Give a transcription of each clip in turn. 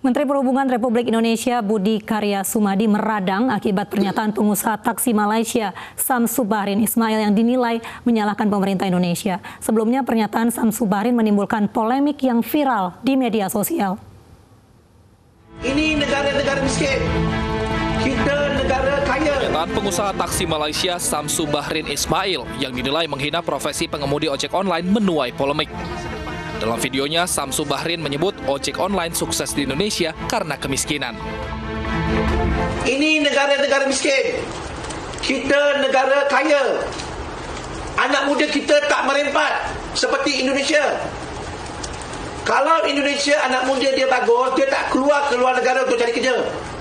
Menteri Perhubungan Republik Indonesia Budi Karya Sumadi meradang akibat pernyataan pengusaha taksi Malaysia Samsu Bahrin Ismail yang dinilai menyalahkan pemerintah Indonesia. Sebelumnya pernyataan Samsu Bahrin menimbulkan polemik yang viral di media sosial. Ini negara-negara miskin, kita negara kaya. Pernyataan pengusaha taksi Malaysia Samsu Bahrin Ismail yang dinilai menghina profesi pengemudi ojek online menuai polemik. Dalam videonya, Samsu Bahrin menyebut ojek online sukses di Indonesia karena kemiskinan. Ini negara-negara miskin, kita negara kaya. Anak muda kita tak merempat seperti Indonesia. Kalau Indonesia anak muda dia bagus, dia tak keluar negara untuk cari kerja.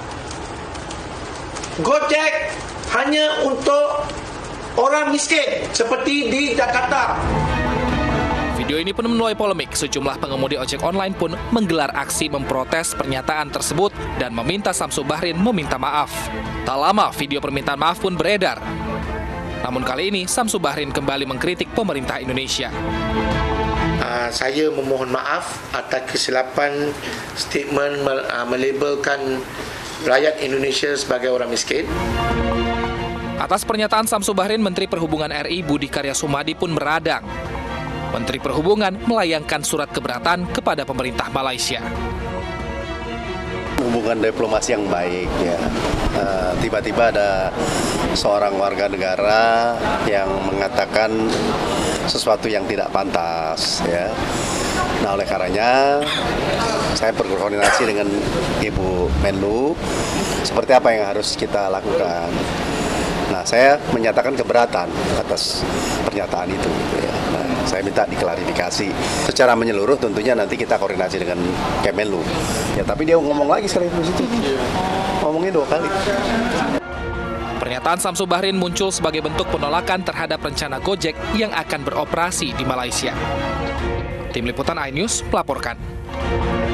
Gojek hanya untuk orang miskin seperti di Jakarta. Video ini pun menuai polemik. Sejumlah pengemudi ojek online pun menggelar aksi memprotes pernyataan tersebut dan meminta Samsu Bahrin meminta maaf. Tak lama, video permintaan maaf pun beredar. Namun kali ini, Samsu Bahrin kembali mengkritik pemerintah Indonesia. Saya memohon maaf atas kesilapan statement melabelkan rakyat Indonesia sebagai orang miskin. Atas pernyataan Samsu Bahrin, Menteri Perhubungan RI Budi Karya Sumadi pun meradang. Menteri Perhubungan melayangkan surat keberatan kepada pemerintah Malaysia. Hubungan diplomasi yang baik ya. Tiba-tiba ada seorang warga negara yang mengatakan sesuatu yang tidak pantas ya. Nah, oleh karenanya saya berkoordinasi dengan Ibu Menlu seperti apa yang harus kita lakukan. Nah, saya menyatakan keberatan atas pernyataan itu. Ya. Nah, saya minta diklarifikasi secara menyeluruh. Tentunya nanti kita koordinasi dengan Kemenlu. Ya, tapi dia ngomong lagi sekali di situ. Ngomongnya 2 kali. Pernyataan Samsu Bahrin muncul sebagai bentuk penolakan terhadap rencana Gojek yang akan beroperasi di Malaysia. Tim Liputan iNews melaporkan.